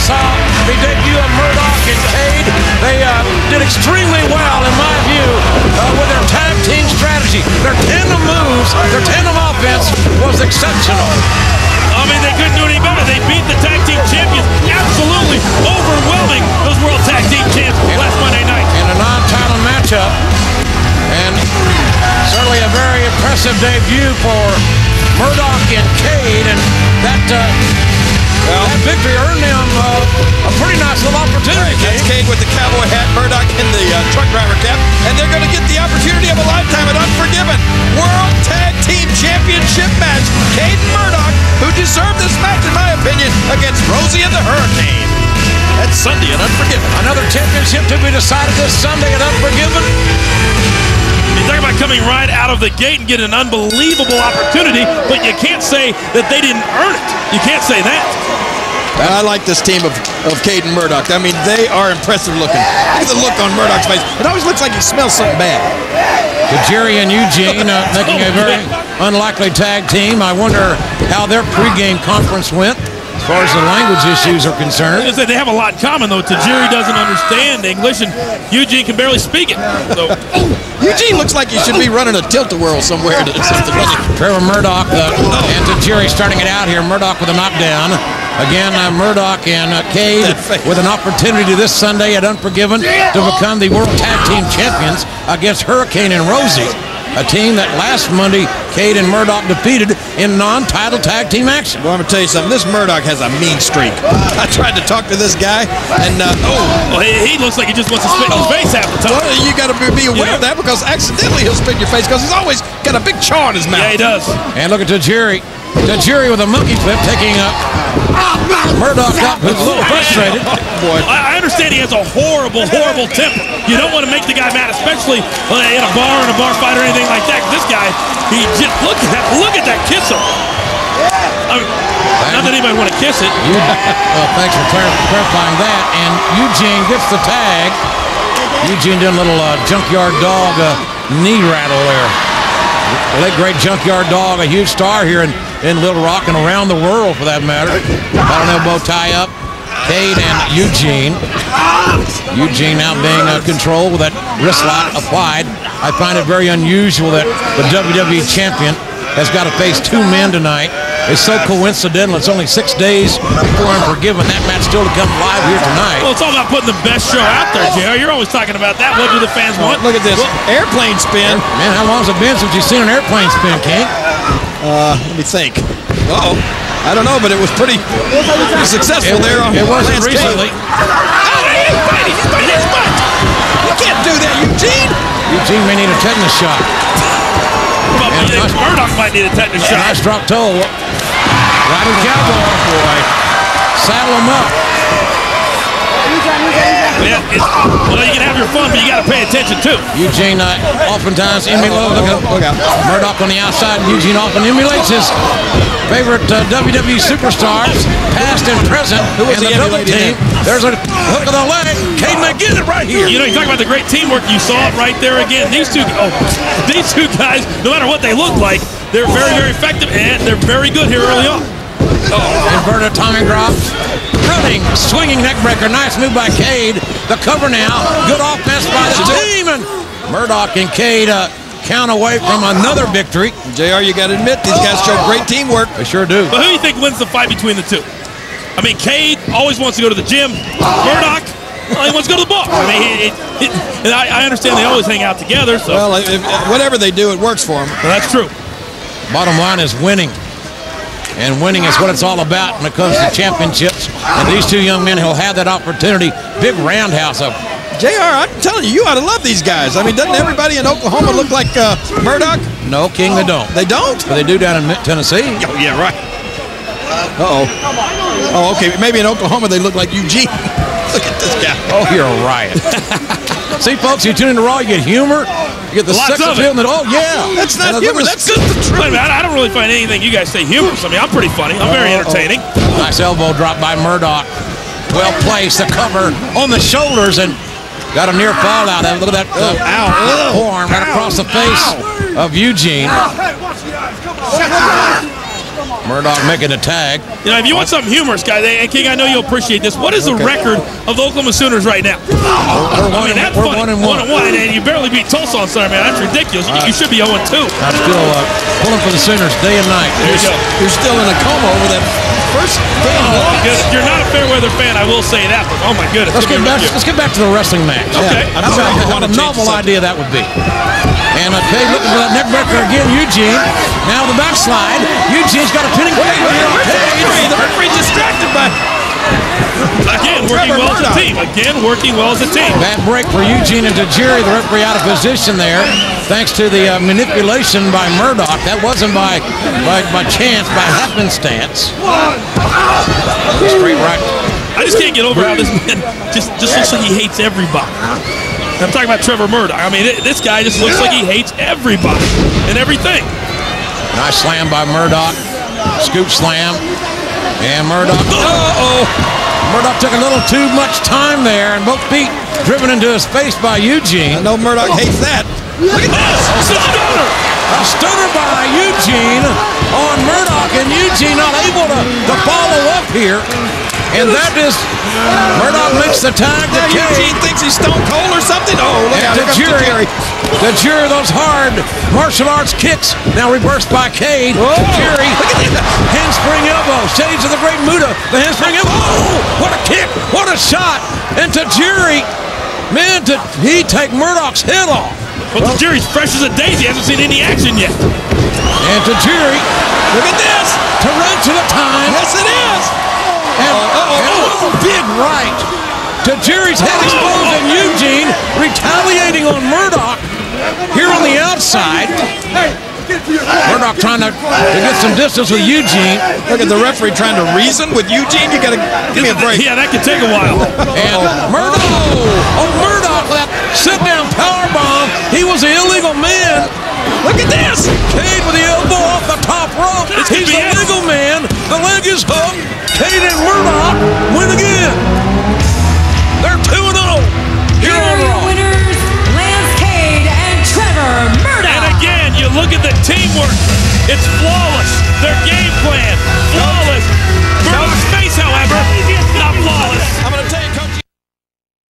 saw the debut of Murdoch and Cade. They did extremely well, in my view, with their tag team strategy. Their tandem moves, their tandem offense was exceptional. I mean, they couldn't do any better. They beat the tag team champions, absolutely overwhelming those World Tag Team Champs last Monday night. In a non-title matchup, and certainly a very impressive debut for Murdoch and Cade, and that victory earned them a pretty nice little opportunity. That's Cade with the cowboy hat, Murdoch in the truck driver cap, and they're going to get the opportunity of a lifetime at Unforgiven World Tag Team Championship match. Cade and Murdoch, who deserve this match in my opinion, against Rosie and the Hurricane. That's Sunday at Unforgiven. Another championship to be decided this Sunday at Unforgiven. You talk about coming right out of the gate and getting an unbelievable opportunity, but you can't say that they didn't earn it. You can't say that. I like this team of Cade and Murdoch. I mean, they are impressive looking. Look at the look on Murdoch's face. It always looks like he smells something bad. Jerry and Eugene making a very unlikely tag team. I wonder how their pregame conference went as far as the language issues are concerned. They have a lot in common, though. Tajiri doesn't understand English, and Eugene can barely speak it. So. Eugene looks like he should be running a tilt-a-whirl somewhere. Trevor Murdoch and Tajiri starting it out here. Murdoch with a knockdown. Again, Murdoch and Cade with an opportunity this Sunday at Unforgiven to become the World Tag Team Champions against Hurricane and Rosie, a team that last Monday Cade and Murdoch defeated in non-title tag team action. Well, I'm going to tell you something. This Murdoch has a mean streak. I tried to talk to this guy, and he looks like he just wants to spit in his face half the time. Well, you got to be aware of that, because accidentally he'll spit in your face because he's always got a big chaw in his mouth. Yeah, he does. And look at Tajiri. Tajiri with a monkey flip, taking Murdoch up, who's a little frustrated. Boy. I understand he has a horrible, horrible temper. You don't want to make the guy mad, especially in a bar fight or anything like that. This guy, he just look at that kisser. I mean, not that anybody want to kiss it. Well, thanks for clarifying that. And Eugene gets the tag. Eugene did a little junkyard dog knee rattle there. The late great Junkyard Dog, a huge star here in Little Rock and around the world for that matter. Got an elbow tie up. Cade and Eugene. Eugene now being controlled with that wrist lock applied. I find it very unusual that the WWE Champion has got to face two men tonight. It's so coincidental. It's only 6 days before Unforgiven. That match still to come live here tonight. Well, it's all about putting the best show out there, JR. You're always talking about that. What do the fans want? Look at this. Airplane spin. Man, how long has it been since you've seen an airplane spin, King? Let me think. Uh-oh. I don't know, but it was pretty successful there. It wasn't recently. He's fighting his butt. You can't do that, Eugene. Eugene may need a tetanus shot. Murdoch might need a tetanus shot. Nice drop toe. Riding cowboy. Boy. Saddle him up. Well, you can have your fun, but you got to pay attention too. Eugene oftentimes emulates. Look out. Murdoch on the outside. Eugene often emulates his favorite WWE superstars, past and present. Who was the double team. There's a hook of the leg. Cade may get it right here. You know, you talk about the great teamwork. You saw it right there again. These two guys, no matter what they look like, they're very, very effective, and they're very good here early on. Inverted Tommy drop. Running, swinging neck breaker. Nice move by Cade. The cover now. Good offense by the team. And Murdoch and Cade count away from another victory. JR, you got to admit, these guys show great teamwork. They sure do. But who do you think wins the fight between the two? I mean, Cade always wants to go to the gym. Murdoch, well, he wants to go to the bar. I mean, and I understand they always hang out together. So. Well, whatever they do, it works for them. Well, that's true. Bottom line is winning. And winning is what it's all about when it comes to championships. And these two young men who'll have that opportunity. Big roundhouse up. JR, I'm telling you, you ought to love these guys. I mean, doesn't everybody in Oklahoma look like Murdoch? No, King, they don't. They don't? But they do down in Tennessee. Oh, yeah, right. Uh-oh. Oh, okay. Maybe in Oklahoma they look like Eugene. Look at this guy. Oh, you're a riot. See, folks, you tune into Raw, you get humor, you get the sex appeal, and oh, yeah. That's not humor. That's just the truth. Wait a minute, I don't really find anything you guys say humorous. I mean, I'm pretty funny. I'm very entertaining. Nice elbow drop by Murdoch. Well placed, the cover on the shoulders, and got a near fall out. Look at that forearm right across the face of Eugene. Murdoch making a tag. You know, if you want something humorous, guys, and King, I know you'll appreciate this. What is the record of the Oklahoma Sooners right now? We're 1-1. 1-1, and you barely beat Tulsa on Sunday, man. That's ridiculous. You should be 0-2. I'm still pulling for the Sooners day and night. There you go. You're still in a coma over that first thing. Oh, my goodness. You're not a fair weather fan, I will say that, but oh my goodness. Let's get back to the wrestling match. Okay. Yeah. What a novel idea that would be. And Cade looking for that neck breaker again, Eugene. Now the backslide. Eugene's got a pinning plate here on Cade. The referee distracted by... Again, working well as a team. Again, working well as a team. Bad break for Eugene and Tajiri. The referee out of position there, thanks to the manipulation by Murdoch. That wasn't by chance, by happenstance. Straight right. I just can't get over how this man just looks like he hates everybody. I'm talking about Trevor Murdoch. I mean, this guy just looks like he hates everybody and everything. Nice slam by Murdoch. Scoop slam. And Murdoch. Murdoch took a little too much time there, and both feet driven into his face by Eugene. I know Murdoch hates that. Look at this! Stunner! A stunner by Eugene on Murdoch, and Eugene not able to follow up here. And that is, Murdoch makes the tag to Cade. Eugene thinks he's Stone Cold or something. Oh, look out, here comes Tajiri. Tajiri, those hard martial arts kicks, now reversed by Cade. Tajiri, look at that handspring elbow. Shades of the Great Muta, the handspring elbow. Oh, what a kick, what a shot. And Tajiri, man, did he take Murdoch's head off. Well, Tajiri's fresh as a daisy. Hasn't seen any action yet. And Tajiri, look at this, tarantula time. Yes, it is. And big right. Tajiri's head exposed, and Eugene retaliating on Murdoch here on the outside. Murdoch trying to get some distance with Eugene. Look at the referee trying to reason with Eugene. You got to give me a break. Yeah, that could take a while. And Murdoch with that sit-down powerbomb. He was an illegal man. Look at this. Cade with the elbow off the top rope. He's the legal man. The leg is hooked. Cade and Murdoch win again. They're 2-0. Here are your winners, Lance Cade and Trevor Murdoch. And again, you look at the teamwork. It's flawless.